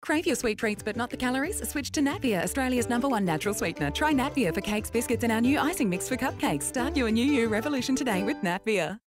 Crave your sweet treats but not the calories? Switch to Natvia, Australia's #1 natural sweetener. Try Natvia for cakes, biscuits and our new icing mix for cupcakes. Start your New Year revolution today with Natvia.